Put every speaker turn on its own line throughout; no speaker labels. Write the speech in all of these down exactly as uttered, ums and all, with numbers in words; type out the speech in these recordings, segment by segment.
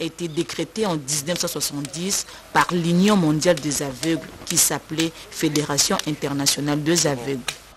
a été décrété en mille neuf cent soixante-dix par l'Union mondiale des aveugles qui s'appelait Fédération internationale des aveugles.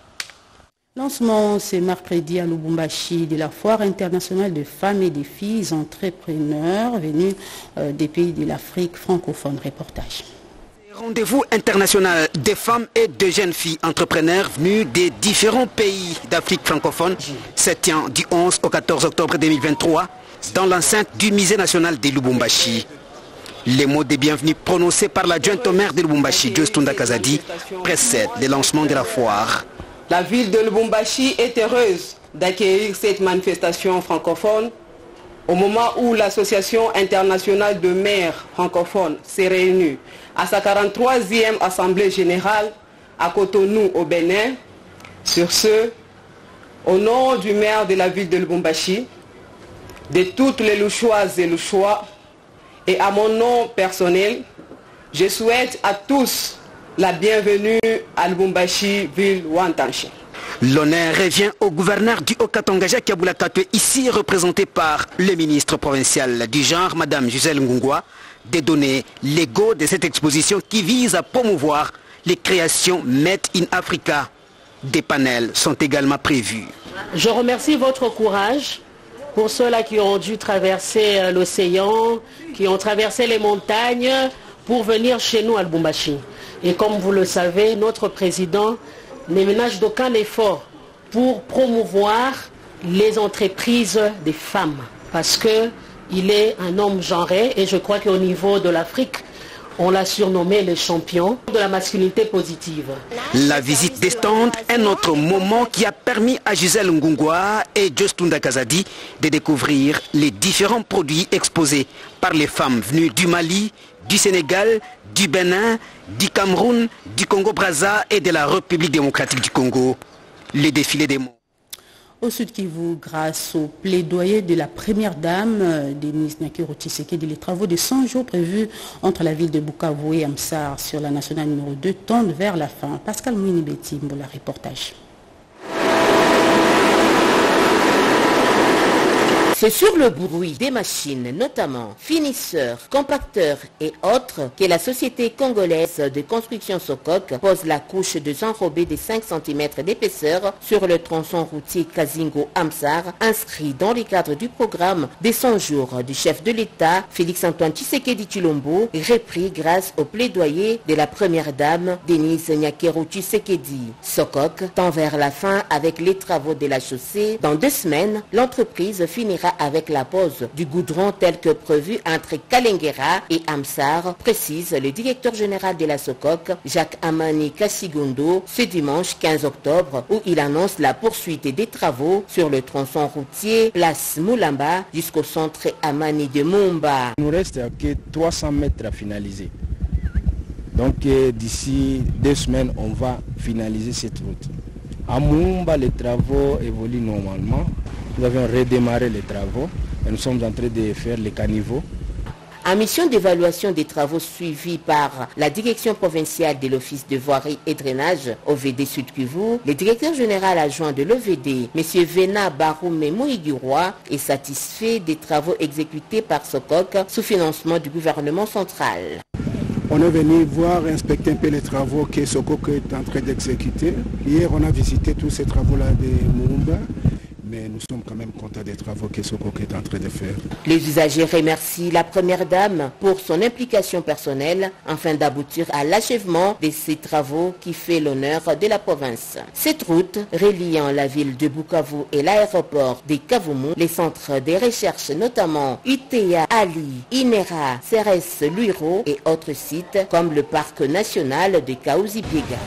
Lancement ce mercredi à Lubumbashi de la foire internationale de femmes et des filles entrepreneurs venus euh, des pays de l'Afrique francophone. Reportage.
Rendez-vous international des femmes et de jeunes filles entrepreneurs venus des différents pays d'Afrique francophone se tient du onze au quatorze octobre deux mille vingt-trois dans l'enceinte du musée national de Lubumbashi. Les mots de bienvenue prononcés par l'adjointe au maire de Lubumbashi, Joyce Tunda Kazadi, précèdent le lancement de la foire.
La ville de Lubumbashi est heureuse d'accueillir cette manifestation francophone au moment où l'Association internationale de maires francophones s'est réunie à sa quarante-troisième Assemblée générale à Cotonou au Bénin. Sur ce, au nom du maire de la ville de Lubumbashi, de toutes les Louchoises et Louchois, et à mon nom personnel, je souhaite à tous la bienvenue à Lubumbashi, ville Wantanché.
L'honneur revient au gouverneur du Haut-Katanga, Jacques Aboula Katwe, ici représenté par le ministre provincial du genre, Madame Gisèle Ngungwa, de donner les go de cette exposition qui vise à promouvoir les créations Made in Africa. Des panels sont également prévus.
Je remercie votre courage pour ceux-là qui ont dû traverser l'océan, qui ont traversé les montagnes pour venir chez nous à Lubumbashi. Et comme vous le savez, notre président ne ménage d'aucun effort pour promouvoir les entreprises des femmes. Parce qu'il est un homme genré et je crois qu'au niveau de l'Afrique, on l'a surnommé le champion de la masculinité positive.
La visite des stands est un autre moment qui a permis à Gisèle Ngungwa et Joyce Tunda Kazadi de découvrir les différents produits exposés par les femmes venues du Mali, du Sénégal, du Bénin, du Cameroun, du Congo-Brazza et de la République démocratique du Congo. Les défilés des mots.
Au Sud Kivu, grâce au plaidoyer de la première dame, Denise Nyakero Tshisekedi, les travaux de cent jours prévus entre la ville de Bukavu et Amsar sur la nationale numéro deux tendent vers la fin. Pascal Mounibeti, pour le reportage.
C'est sur le bruit des machines, notamment finisseurs, compacteurs et autres, que la société congolaise de construction Sokok pose la couche de enrobé de cinq centimètres d'épaisseur sur le tronçon routier Kazingo-Amsar, inscrit dans le cadre du programme des cent jours du chef de l'État, Félix-Antoine Tshisekedi Tshilombo, repris grâce au plaidoyer de la première dame, Denise Nyakero Tshisekedi. Sokok tend vers la fin avec les travaux de la chaussée. Dans deux semaines, l'entreprise finira avec la pose du goudron tel que prévu entre Kalengera et Amsar, précise le directeur général de la Sokok, Jacques Amani Kassigondo, ce dimanche quinze octobre, où il annonce la poursuite des travaux sur le tronçon routier place Moulamba jusqu'au centre Amani de Mumba.
Il nous reste que trois cents mètres à finaliser. Donc euh, d'ici deux semaines, on va finaliser cette route. À Mumba, les travaux évoluent normalement. Nous avons redémarré les travaux et nous sommes en train de faire les caniveaux.
En mission d'évaluation des travaux suivis par la direction provinciale de l'Office de voirie et drainage O V D Sud Kivu, le directeur général adjoint de l'O V D, M. Vena Baroume Moïguroy, est satisfait des travaux exécutés par Sokok sous financement du gouvernement central.
On est venu voir, inspecter un peu les travaux que Sokok est en train d'exécuter. Hier, on a visité tous ces travaux-là de Mumba. Mais nous sommes quand même contents des travaux que Sokok est en train de faire.
Les usagers remercient la première dame pour son implication personnelle afin d'aboutir à l'achèvement de ces travaux qui fait l'honneur de la province. Cette route reliant la ville de Bukavu et l'aéroport de Kavumu, les centres de recherche notamment U T A, Ali, Inera, Ceres, Luiro et autres sites comme le parc national de Kaouzi-Biega.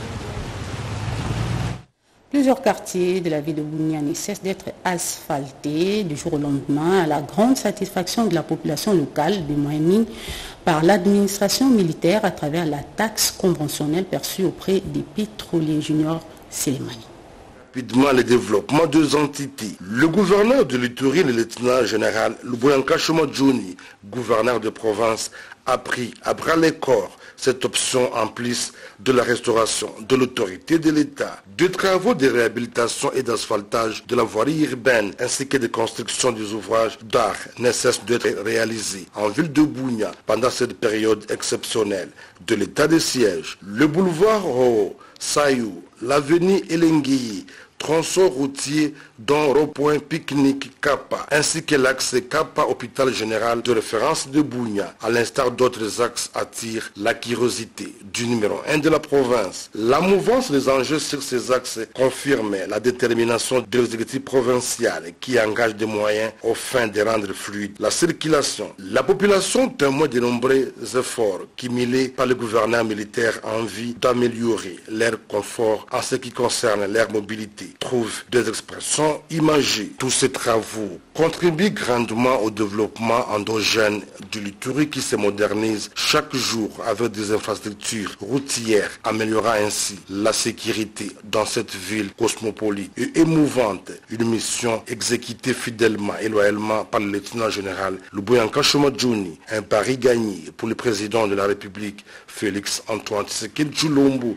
Plusieurs quartiers de la ville de Bunia cessent d'être asphaltés du jour au lendemain à la grande satisfaction de la population locale de Moyenne par l'administration militaire à travers la taxe conventionnelle perçue auprès des pétroliers juniors Sélémani.
Rapidement le développement de deux entités. Le gouverneur de l'Ituri, le lieutenant général Luboyanka Shomodjouni, gouverneur de province, a pris à bras le corps cette option en plus de la restauration de l'autorité de l'État, de travaux de réhabilitation et d'asphaltage de la voirie urbaine ainsi que de construction des ouvrages d'art ne cessent d'être réalisés en ville de Bunia pendant cette période exceptionnelle de l'état de siège. Le boulevard Ho, Sayou, l'avenue Elengui, tronçon routier dont rond-point pique-nique Kappa, ainsi que l'axe Kappa hôpital général de référence de Bunia, à l'instar d'autres axes attirent la curiosité du numéro un de la province. La mouvance des enjeux sur ces axes confirme la détermination de l'exécutif provincial qui engage des moyens aux fins de rendre fluide la circulation. La population témoigne de nombreux efforts cumulés par le gouvernement militaire en vue d'améliorer leur confort en ce qui concerne leur mobilité. Trouve des expressions imagées. Tous ces travaux contribuent grandement au développement endogène du Lituri qui se modernise chaque jour avec des infrastructures routières, améliorant ainsi la sécurité dans cette ville cosmopolite et émouvante. Une mission exécutée fidèlement et loyalement par le lieutenant général Luboyanka Shomadjouni. Un pari gagné pour le président de la République, Félix Antoine Tshisekedi Tshilombo.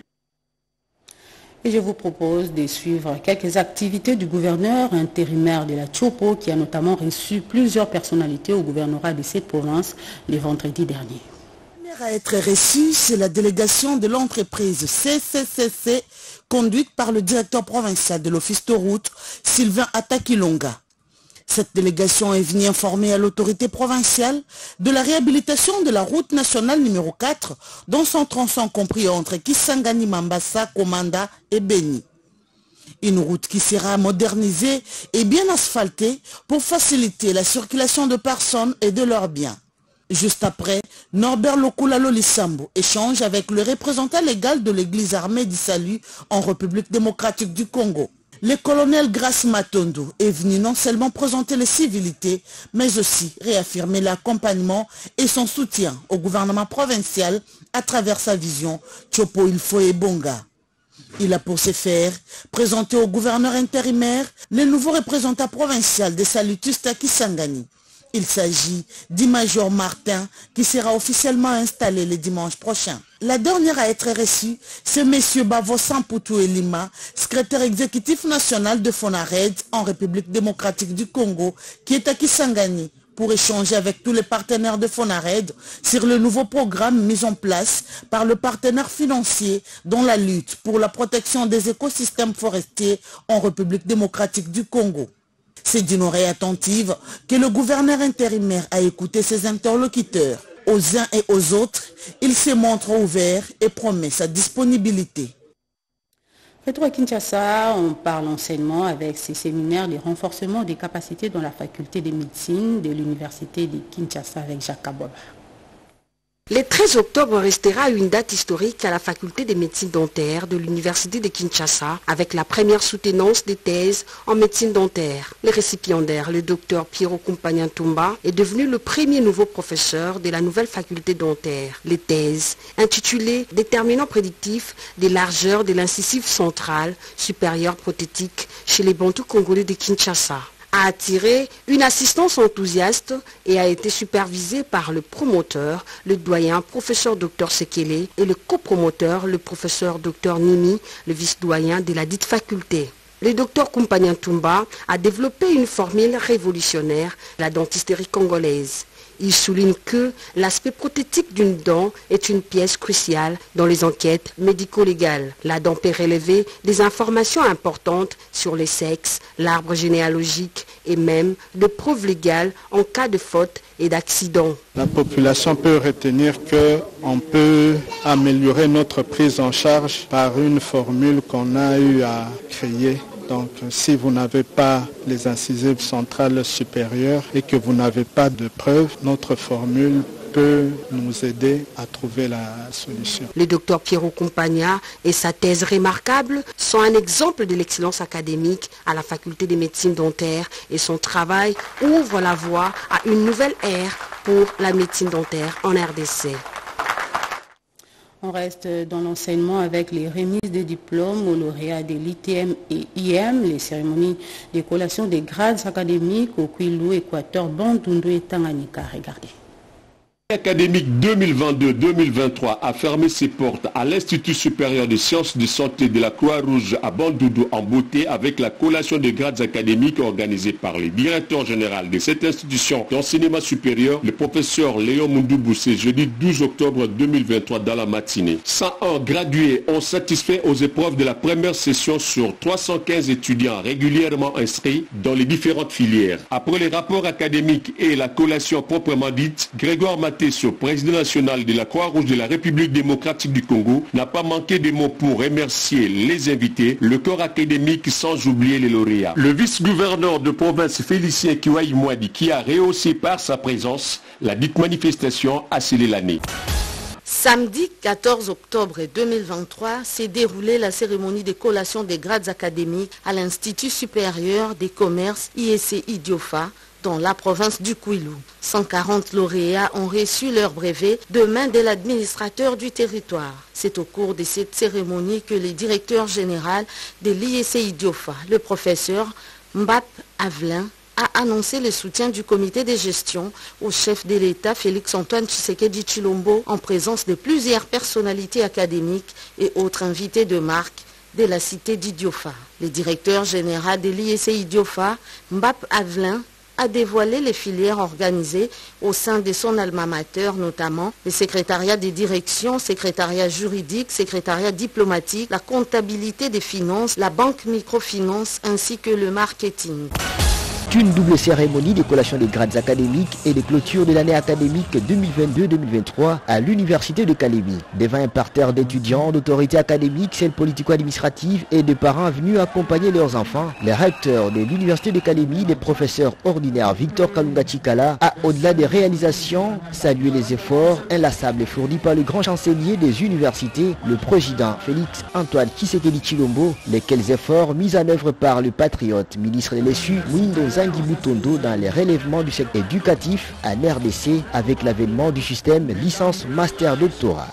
Et je vous propose de suivre quelques activités du gouverneur intérimaire de la Tchopo qui a notamment reçu plusieurs personnalités au gouvernorat de cette province le vendredi dernier.
La première à être reçue, c'est la délégation de l'entreprise C C C C conduite par le directeur provincial de l'office de route, Sylvain Atakilonga. Cette délégation est venue informer à l'autorité provinciale de la réhabilitation de la route nationale numéro quatre, dont son tronçon compris entre Kisangani, Mambasa, Komanda et Beni. Une route qui sera modernisée et bien asphaltée pour faciliter la circulation de personnes et de leurs biens. Juste après, Norbert Lokulalo Lissambo échange avec le représentant légal de l'église armée du salut en République démocratique du Congo. Le colonel Grace Matondo est venu non seulement présenter les civilités, mais aussi réaffirmer l'accompagnement et son soutien au gouvernement provincial à travers sa vision Tchopo Ilfo et Bonga. Il a pour ce faire présenté au gouverneur intérimaire le nouveau représentant provincial de Salutusta Kisangani. Il s'agit d'Imajor Martin qui sera officiellement installé le dimanche prochain. La dernière à être reçue, c'est M. Bavo Samputu Elima, secrétaire exécutif national de FONARED en République démocratique du Congo, qui est à Kisangani pour échanger avec tous les partenaires de FONARED sur le nouveau programme mis en place par le partenaire financier dans la lutte pour la protection des écosystèmes forestiers en République démocratique du Congo. C'est d'une oreille attentive que le gouverneur intérimaire a écouté ses interlocuteurs. Aux uns et aux autres, il se montre ouvert et promet sa disponibilité.
Retour à Kinshasa, on parle enseignement avec ces séminaires de renforcement des capacités dans la faculté de médecine de l'université de Kinshasa avec Jacques Kaboba.
Le treize octobre restera une date historique à la faculté de médecine dentaire de l'université de Kinshasa avec la première soutenance des thèses en médecine dentaire. Le récipiendaire, le docteur Piero Compagna-Tumba, est devenu le premier nouveau professeur de la nouvelle faculté dentaire. Les thèses, intitulées « Déterminants prédictifs des largeurs de l'incisive centrale supérieure prothétique chez les Bantous congolais de Kinshasa », a attiré une assistance enthousiaste et a été supervisé par le promoteur, le doyen professeur docteur Sekele, et le copromoteur, le professeur docteur Nimi, le vice-doyen de la dite faculté. Le docteur Compagna Tumba a développé une formule révolutionnaire, la dentisterie congolaise. Il souligne que l'aspect prothétique d'une dent est une pièce cruciale dans les enquêtes médico-légales. La dent peut relever des informations importantes sur les sexes, l'arbre généalogique et même des preuves légales en cas de faute et d'accident.
La population peut retenir qu'on peut améliorer notre prise en charge par une formule qu'on a eu à créer. Donc si vous n'avez pas les incisives centrales supérieures et que vous n'avez pas de preuves, notre formule peut nous aider à trouver la solution.
Le docteur Piero Compagna et sa thèse remarquable sont un exemple de l'excellence académique à la faculté de médecine dentaire et son travail ouvre la voie à une nouvelle ère pour la médecine dentaire en R D C.
On reste dans l'enseignement avec les remises des diplômes aux lauréats de l'I T M et I M, les cérémonies de collation des grades académiques au Kwilu, Équateur, Bandundu et Tanganyika. Regardez.
Académique deux mille vingt-deux deux mille vingt-trois a fermé ses portes à l'Institut supérieur de sciences de santé de la Croix-Rouge à Bandundu en Beauté avec la collation des grades académiques organisée par le directeur général de cette institution d'enseignement supérieur, le professeur Léon Mundubu, ce jeudi douze octobre deux mille vingt-trois dans la matinée. cent un gradués ont satisfait aux épreuves de la première session sur trois cent quinze étudiants régulièrement inscrits dans les différentes filières. Après les rapports académiques et la collation proprement dite, Grégoire Matesso, président national de la Croix-Rouge de la République démocratique du Congo, n'a pas manqué de mots pour remercier les invités, le corps académique sans oublier les lauréats. Le vice-gouverneur de province Félicien Kiwaï Mwadi, qui a rehaussé par sa présence la dite manifestation, a scellé l'année.
Samedi quatorze octobre deux mille vingt-trois s'est déroulée la cérémonie de collation des grades académiques à l'Institut supérieur des commerces I S C Idiofa dans la province du Kwilu. cent quarante lauréats ont reçu leur brevet de main de l'administrateur du territoire. C'est au cours de cette cérémonie que le directeur général de l'I S C Idiofa, le professeur Mbap Avelin, a annoncé le soutien du comité de gestion au chef de l'État Félix-Antoine Tshisekedi Tshilombo en présence de plusieurs personnalités académiques et autres invités de marque de la cité d'Idiofa. Le directeur général de l'I S C Idiofa, Mbap Avelin, a dévoilé les filières organisées au sein de son alma mater, notamment le secrétariat des directions, secrétariat juridique, secrétariat diplomatique, la comptabilité des finances, la banque microfinance ainsi que le marketing.
Une double cérémonie de collation des grades académiques et de clôture de l'année académique deux mille vingt-deux deux mille vingt-trois à l'université de Kalemi. Devant un parterre d'étudiants, d'autorités académiques, celles politico-administratives et de parents venus accompagner leurs enfants, le recteur de l'université de Kalemi, le professeur ordinaire Victor Kalunga Chikala, a, au-delà des réalisations, salué les efforts inlassables fournis par le grand chancelier des universités, le président Félix-Antoine Tshisekedi Tshilombo, lesquels efforts mis en œuvre par le patriote ministre de l'E S U, Mwindo Zangi Mutondo, dans les relèvements du secteur éducatif en R D C avec l'avènement du système licence master doctorat.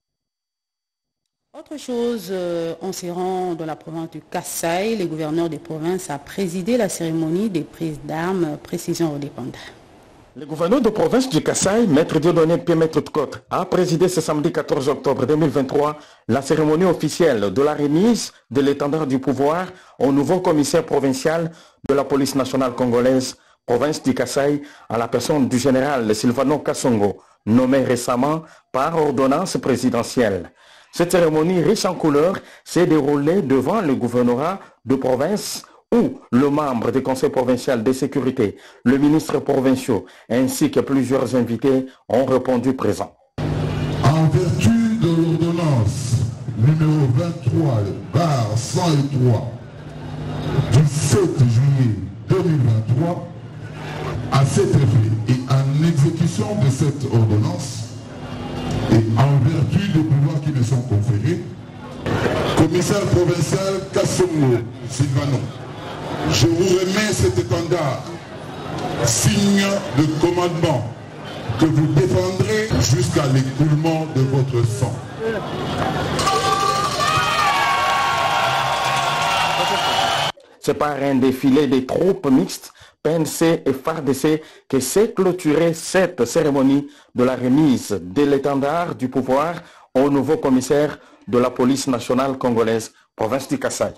Autre chose, euh, en se rend dans la province du Kasaï, le gouverneur des provinces a présidé la cérémonie des prises d'armes, précision redépendante.
Le gouverneur de province du Kasaï, Maître Dieudonné Pierre-Maître Tcot, a présidé ce samedi quatorze octobre deux mille vingt-trois la cérémonie officielle de la remise de l'étendard du pouvoir au nouveau commissaire provincial de la police nationale congolaise, province du Kasaï, à la personne du général Sylvano Kassongo, nommé récemment par ordonnance présidentielle. Cette cérémonie riche en couleurs s'est déroulée devant le gouvernorat de province où le membre du conseil provincial de sécurité, le ministre provincial ainsi que plusieurs invités ont répondu présents.
En vertu de l'ordonnance numéro vingt-trois barre cent trois du sept juillet deux mille vingt-trois, à cet effet et en exécution de cette ordonnance et en vertu des pouvoirs qui me sont conférés, commissaire provincial Kassongo Sylvano, je vous remets cet étendard, signe de commandement que vous défendrez jusqu'à l'écoulement de votre sang.
C'est par un défilé des troupes mixtes P N C et F A R D C que s'est clôturée cette cérémonie de la remise de l'étendard du pouvoir au nouveau commissaire de la police nationale congolaise, province du Kasaï.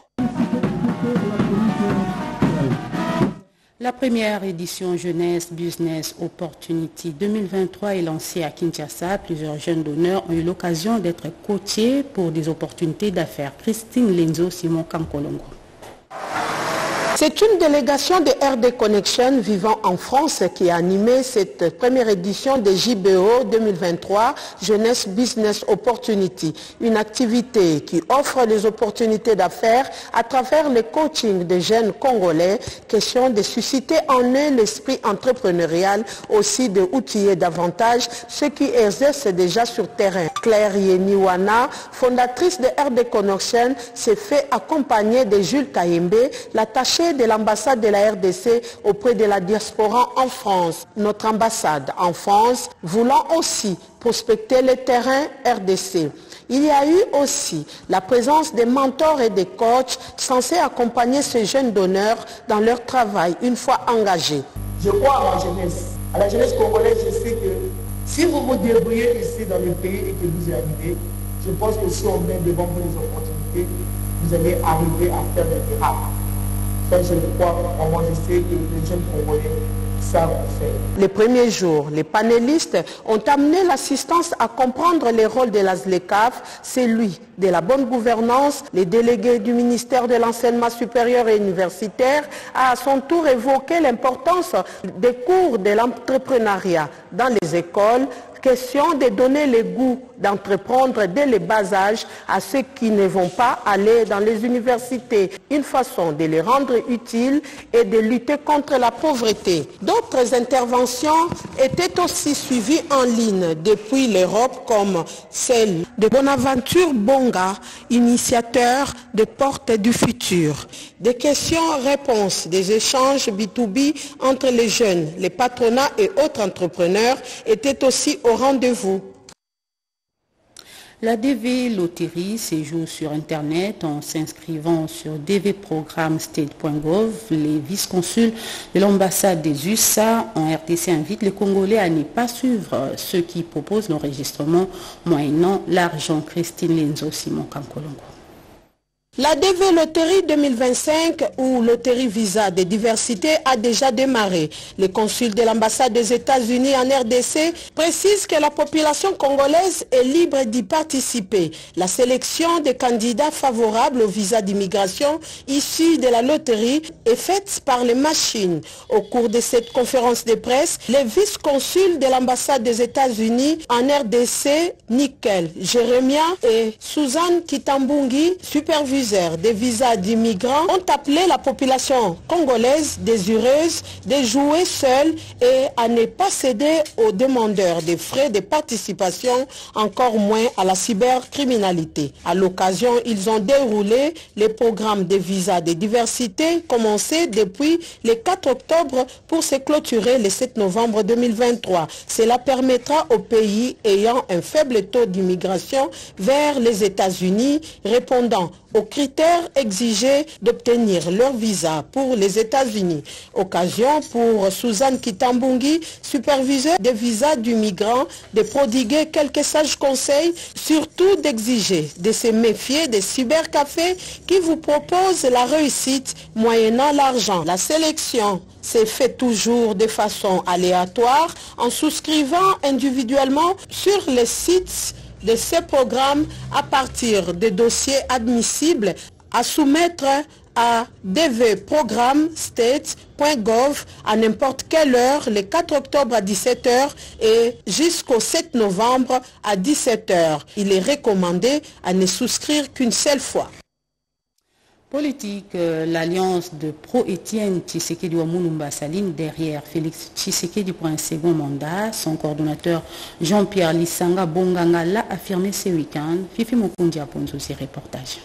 La première édition Jeunesse Business Opportunity deux mille vingt-trois est lancée à Kinshasa. Plusieurs jeunes donneurs ont eu l'occasion d'être coachés pour des opportunités d'affaires. Christine Lenzo, Simon Kankolongo.
C'est une délégation de R D Connection vivant en France qui a animé cette première édition de J B O deux mille vingt-trois Jeunesse Business Opportunity, une activité qui offre des opportunités d'affaires à travers le coaching des jeunes Congolais, question de susciter en eux l'esprit entrepreneurial, aussi de outiller davantage ceux qui exercent déjà sur terrain. Claire Yeniwana, fondatrice de R D Connection, s'est fait accompagner de Jules Kayembe, l'attaché de l'ambassade de la R D C auprès de la diaspora en France. Notre ambassade en France voulant aussi prospecter le terrain R D C. Il y a eu aussi la présence des mentors et des coachs censés accompagner ces jeunes donneurs dans leur travail une fois engagés.
Je crois à la jeunesse, à la jeunesse congolaise. Je sais que Si vous vous débrouillez ici dans le pays et que vous y arrivez, je pense que si on met devant vous les opportunités, vous allez arriver à faire des miracles. Ça, je le crois, moi je sais que les jeunes Congolais savent faire.
Les premiers jours, les panélistes ont amené l'assistance à comprendre les rôles de la Z L E C A F, celui de la bonne gouvernance. Les délégués du ministère de l'enseignement supérieur et universitaire a à son tour évoqué l'importance des cours de l'entrepreneuriat dans les écoles. Question de donner le goût d'entreprendre dès le bas âge à ceux qui ne vont pas aller dans les universités. Une façon de les rendre utiles et de lutter contre la pauvreté. D'autres interventions étaient aussi suivies en ligne depuis l'Europe, comme celle de Bonaventure Bonga, initiateur de Portes du Futur. Des questions-réponses, des échanges B deux B entre les jeunes, les patronats et autres entrepreneurs étaient aussi au rendez-vous.
La D V Loterie se joue sur Internet en s'inscrivant sur d v programme state point gov. Les vice-consuls de l'ambassade des U S A en R D C invitent les Congolais à ne pas suivre ceux qui proposent l'enregistrement moyennant l'argent. Christine Lenzo, Simon Kankolongo.
La D V Loterie deux mille vingt-cinq ou Loterie Visa de diversité a déjà démarré. Le consul de l'ambassade des États-Unis en R D C précise que la population congolaise est libre d'y participer. La sélection des candidats favorables au visa d'immigration issus de la loterie est faite par les machines. Au cours de cette conférence de presse, les vice-consuls de l'ambassade des États-Unis en R D C, Nickel Jeremia et Suzanne Kitambungi, superviseurs des visas d'immigrants, ont appelé la population congolaise désireuse de jouer seule et à ne pas céder aux demandeurs des frais de participation, encore moins à la cybercriminalité. À l'occasion, ils ont déroulé les programmes de visas de diversité commencés depuis le quatre octobre pour se clôturer le sept novembre deux mille vingt-trois. Cela permettra aux pays ayant un faible taux d'immigration vers les États-Unis répondant aux critères exigés d'obtenir leur visa pour les États-Unis. Occasion pour Suzanne Kitambungi, superviseur des visas du migrant, de prodiguer quelques sages conseils, surtout d'exiger de se méfier des cybercafés qui vous proposent la réussite moyennant l'argent. La sélection s'est faite toujours de façon aléatoire en souscrivant individuellement sur les sites de ces programmes à partir des dossiers admissibles à soumettre à d v programme state point gov à n'importe quelle heure, le quatre octobre à dix-sept heures et jusqu'au sept novembre à dix-sept heures. Il est recommandé à ne souscrire qu'une seule fois.
Politique, euh, l'alliance de pro-Étienne Tshisekedi Wamulumba s'aligne derrière Félix Tshisekedi pour un second mandat. Son coordonnateur Jean-Pierre Lissanga Bonganga l'a affirmé ce week-end. Fifi Mukundi Aponzo, ses reportages.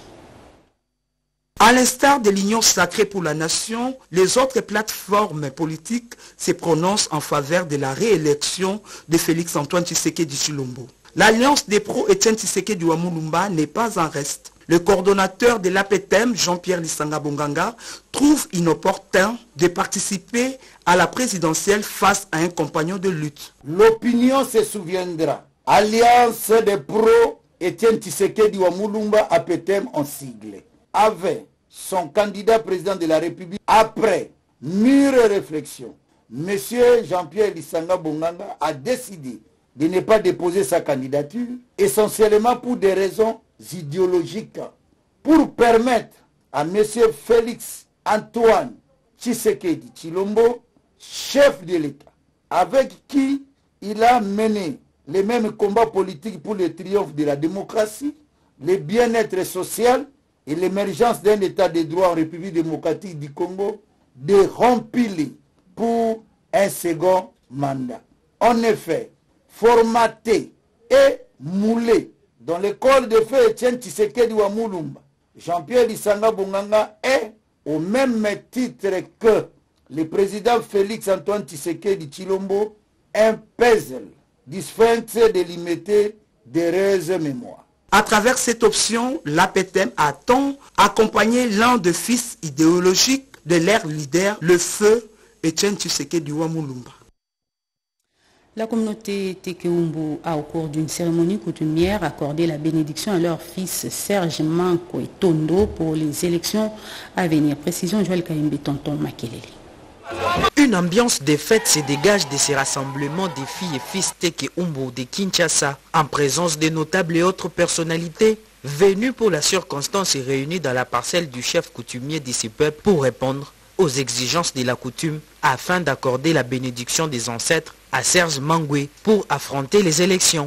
À l'instar de l'Union sacrée pour la nation, les autres plateformes politiques se prononcent en faveur de la réélection de Félix Antoine Tshisekedi Tshilombo. L'alliance des pro-Étienne Tshisekedi Wamulumba n'est pas en reste. Le coordonnateur de l'A P T E M, Jean-Pierre Lissanga Bonganga, trouve inopportun de participer à la présidentielle face à un compagnon de lutte.
L'opinion se souviendra. Alliance des pro Étienne Tshisekedi Wamulumba, A P T E M en sigle, avait son candidat président de la République. Après mûre réflexion, M. Jean-Pierre Lissanga Bonganga a décidé de ne pas déposer sa candidature, essentiellement pour des raisons idéologiques, pour permettre à M. Félix Antoine Tshisekedi Tshilombo, chef de l'État, avec qui il a mené les mêmes combats politiques pour le triomphe de la démocratie, le bien-être social et l'émergence d'un État de droit en République démocratique du Congo, de remplir pour un second mandat. En effet, formaté et moulé dans l'école de feu Étienne Tshisekedi Wamulumba, Jean-Pierre Lissanga Bonganga est, au même titre que le président Félix Antoine Tshisekedi Tshilombo, un puzzle dispense de limiter d'heureuses mémoires.
À travers cette option, l'A P T E M attend accompagner l'un des fils idéologiques de leur leader, le feu Étienne Tshisekedi Wamulumba.
La communauté Tekeumbu a, au cours d'une cérémonie coutumière, accordé la bénédiction à leur fils Serge Manko et Tondo pour les élections à venir. Précision Joël Kaimbe Tonton Makelele.
Une ambiance de fête se dégage de ces rassemblements des filles et fils Tekeumbu de Kinshasa, en présence de notables et autres personnalités venus pour la circonstance et réunis dans la parcelle du chef coutumier de ce peuple pour répondre aux exigences de la coutume afin d'accorder la bénédiction des ancêtres à Serge Mangwe pour affronter les élections.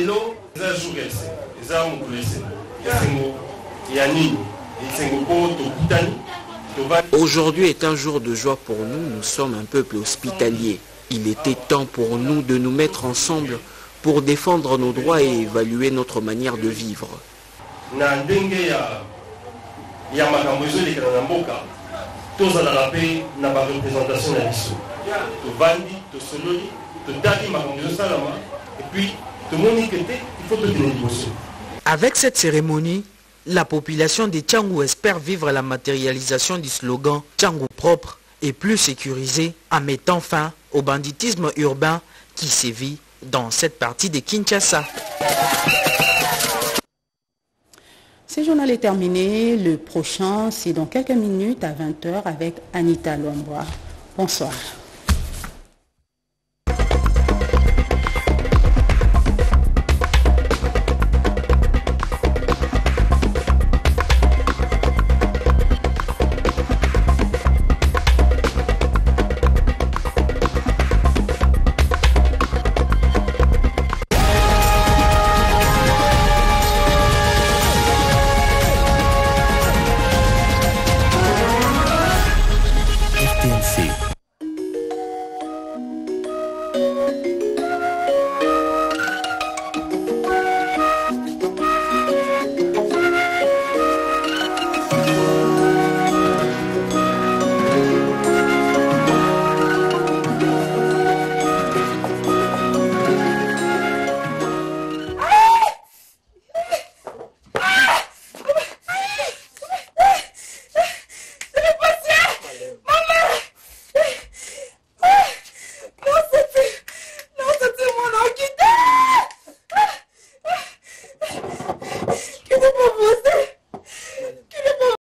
Aujourd'hui est un jour de joie pour nous, nous sommes un peuple hospitalier. Il était temps pour nous de nous mettre ensemble pour défendre nos droits et évaluer notre manière de vivre.
Avec cette cérémonie, la population de Tchangou espère vivre la matérialisation du slogan Tchangou propre et plus sécurisé en mettant fin au banditisme urbain qui sévit dans cette partie de Kinshasa.
Ce journal est terminé. Le prochain, c'est dans quelques minutes à vingt heures avec Anita Lombwa. Bonsoir.